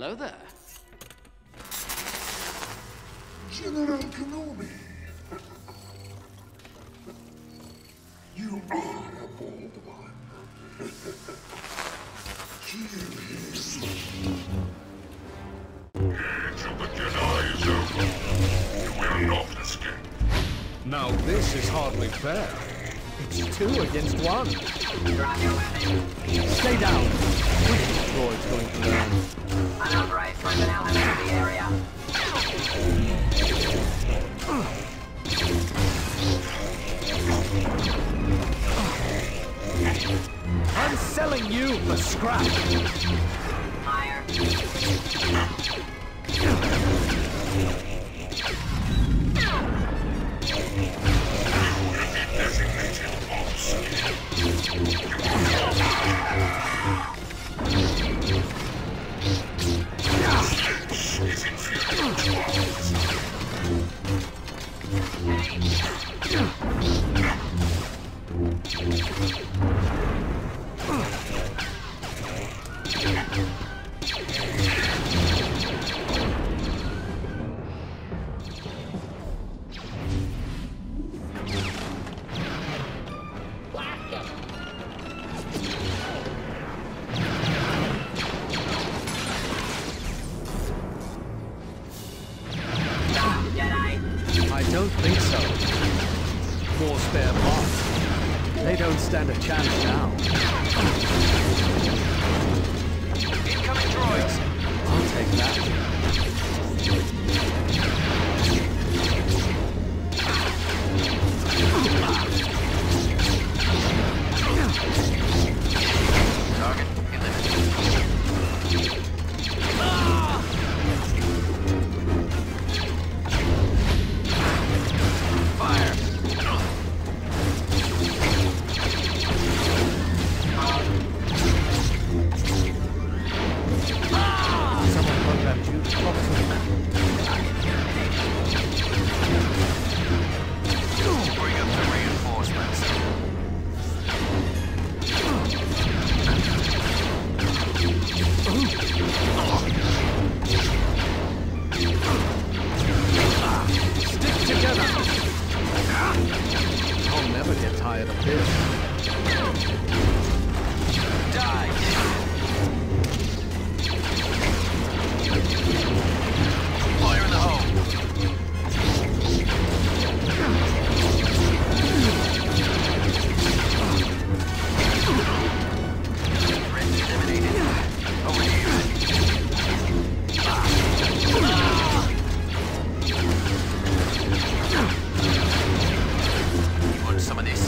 Hello there. General Kenobi. You are a bold one. Kill him. Age of the Jedi is over. You will not escape. Now this is hardly fair. It's 2 against 1. Stay down. Which droid's going to learn? Unauthorized personnel have entered the area. I'm selling you for scrap. Fire. I don't think so. More spare parts. They don't stand a chance now. Incoming droids! I'll take that. Target eliminated. Fire. Someone programmed you properly. Bring up the reinforcements. Stick together! I'll never get tired of this. Die. Fire in the hole. Threat eliminated. Over here. You want some of this?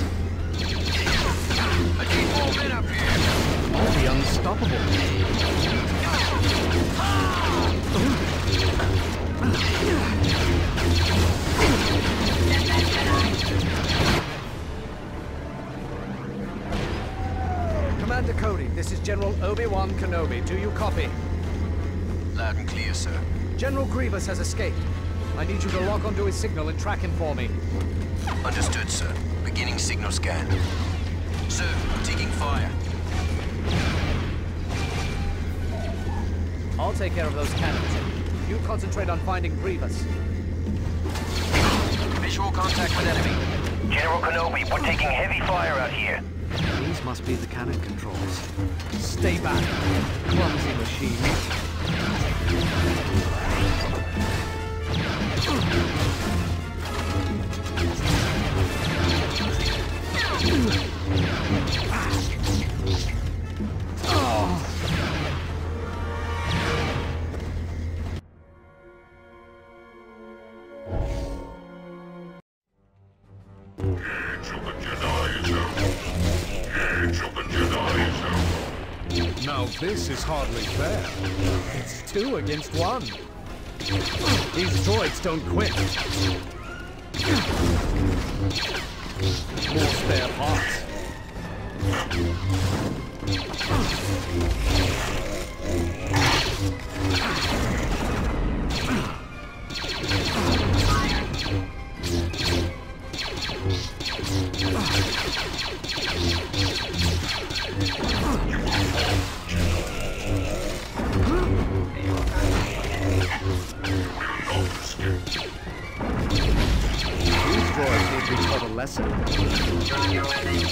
I need more men up here. I'll be unstoppable. Commander Cody, this is General Obi-Wan Kenobi. Do you copy? Loud and clear, sir. General Grievous has escaped. I need you to lock onto his signal and track him for me. Understood, sir. Beginning signal scan. Sir, taking fire. I'll take care of those cannons. You concentrate on finding Grievous. Visual contact with enemy. General Kenobi, we're taking heavy fire out here. These must be the cannon controls. Stay back, clumsy machine. Now this is hardly fair. It's 2 against 1. These droids don't quit. More spare parts. These droids need to be taught a lesson. Drop your weapon.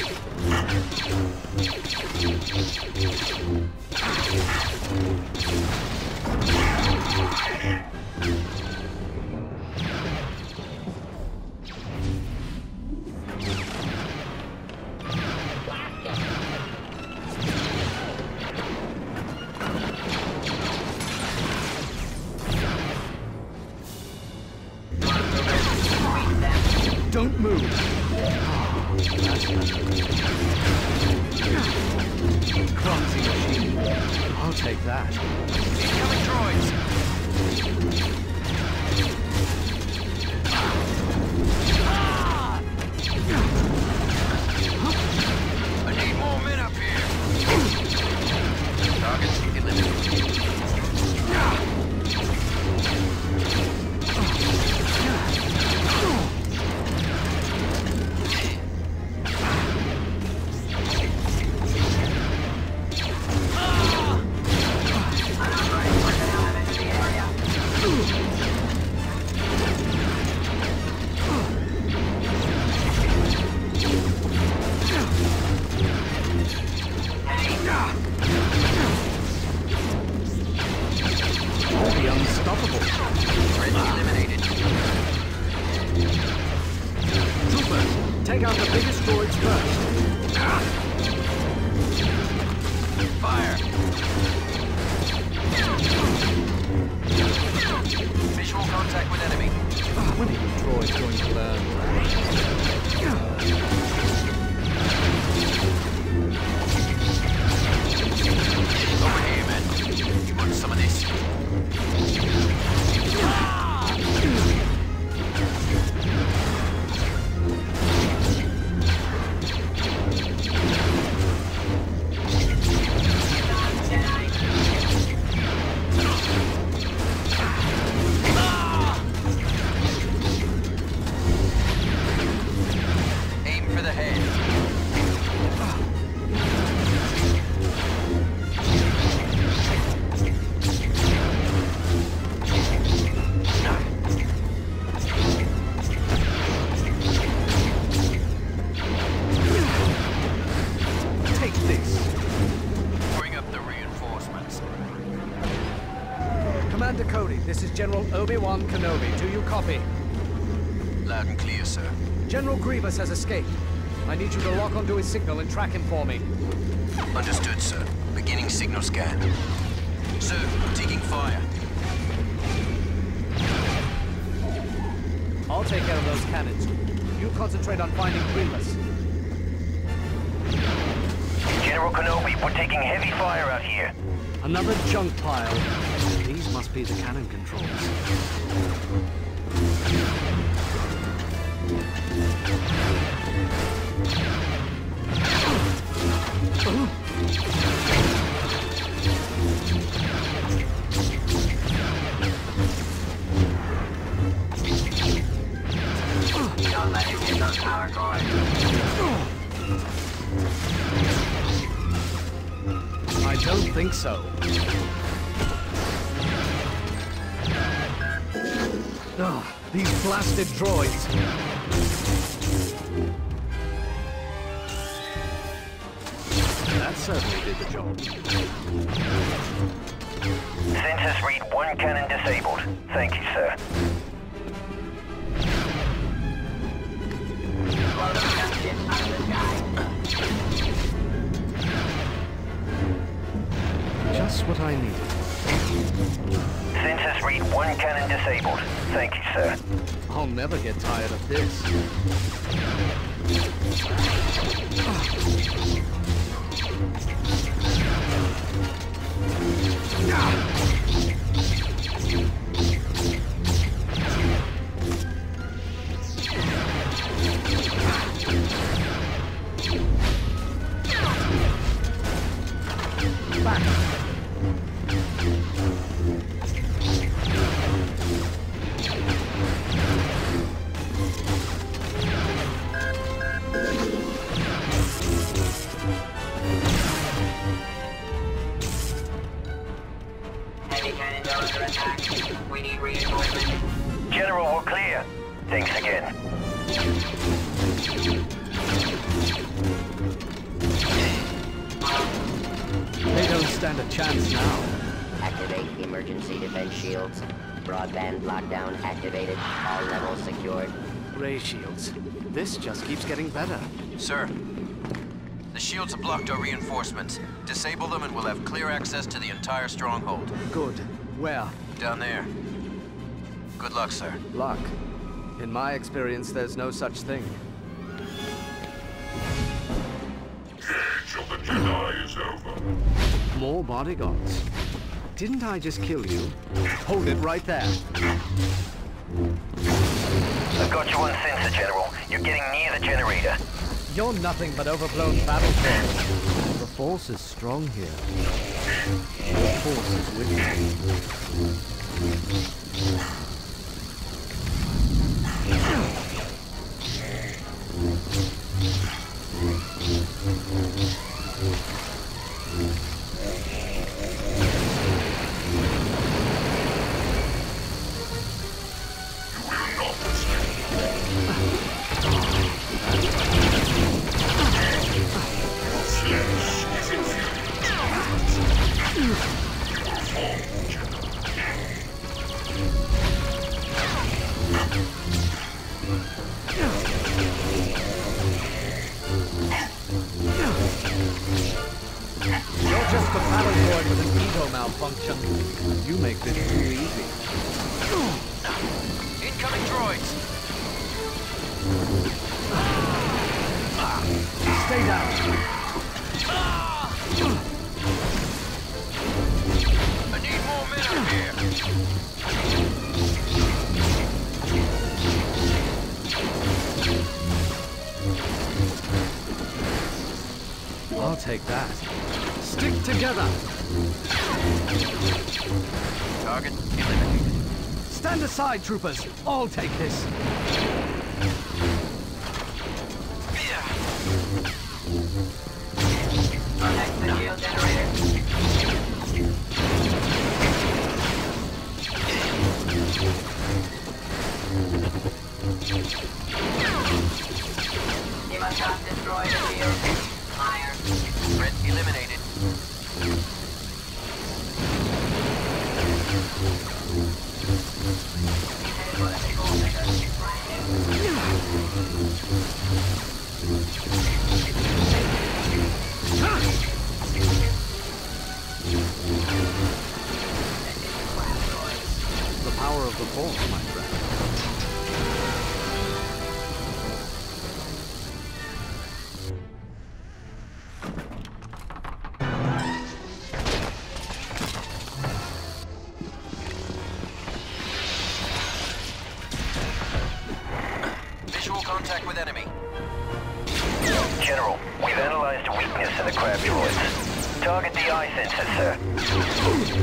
Don't move! Clumsy machine. I'll take that. Incoming droids! I need more men up here! Targets eliminated. Take out the biggest droids first. Fire! Visual contact with enemy. When are you droids going to learn? Over here, man. You want some of this? Aim for the head. Take this. Bring up the reinforcements. Commander Cody, this is General Obi-Wan Kenobi. Do you copy? Loud and clear, sir. General Grievous has escaped. I need you to lock onto his signal and track him for me. Understood, sir. Beginning signal scan. Sir, taking fire. I'll take care of those cannons. You concentrate on finding Grievous. General Kenobi, we're taking heavy fire out here. Another junk pile. These must be the cannon controls. Don't let him hit those power cords. I don't think so. Oh, these blasted droids. That certainly did the job. Census read 1 cannon disabled. Thank you, sir. Blow those gunships out of the sky. Just what I needed. Census read 1 cannon disabled. Thank you, sir. I'll never get tired of this. Back. Heavy cannons are under attack. We need reinforcements. General, we're clear. Thanks again. They don't stand a chance now. Activate emergency defense shields. Broadband lockdown activated. All levels secured. Ray shields. This just keeps getting better. Sir, the shields have blocked our reinforcements. Disable them and we'll have clear access to the entire stronghold. Good. Where? Down there. Good luck, sir. Luck. In my experience, there's no such thing. Age of the Jedi is over. More bodyguards. Didn't I just kill you? Hold it right there. I've got you on sensor, General. You're getting near the generator. You're nothing but overblown battle trolls. The Force is strong here. The Force is with you. You make this too easy. Incoming droids! Stay down. I need more men up here! I'll take that. Stick together. Target eliminated. Stand aside, troopers. I'll take this. Protect the shield generator. You must not destroy the shield. Fire. Threat eliminated. The power of the Force, my friend. Visual contact with enemy. General, we've analyzed a weakness in the crab droids. Target the eye sensors, sir.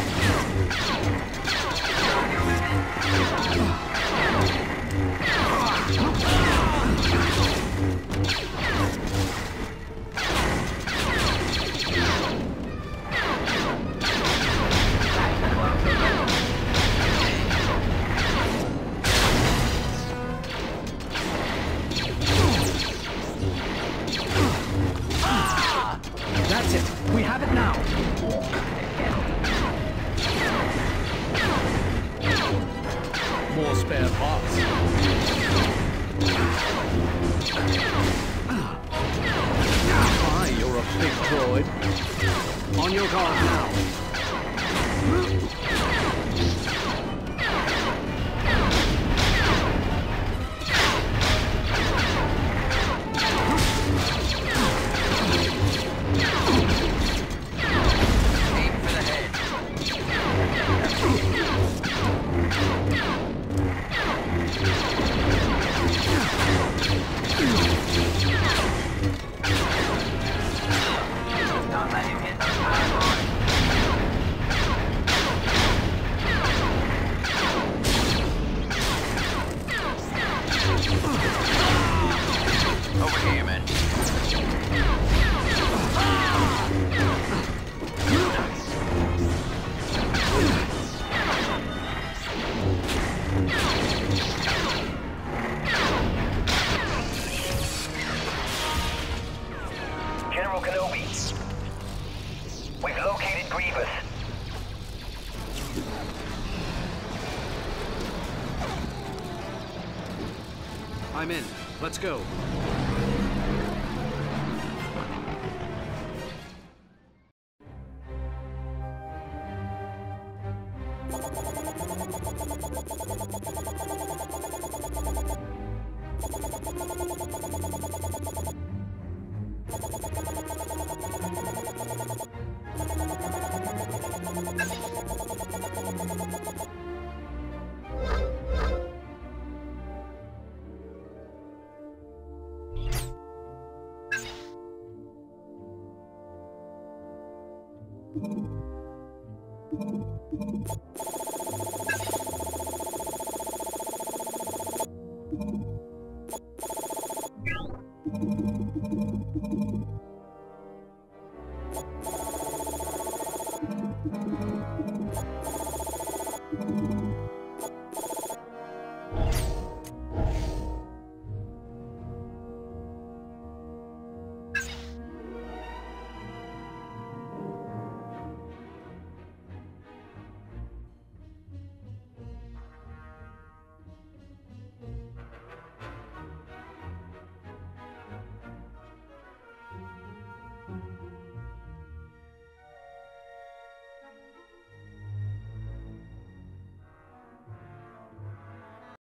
That's it. We have it now. More spare parts. Hi, you're a big droid. On your guard now. Don't let him hit those power cords. I'm in. Let's go.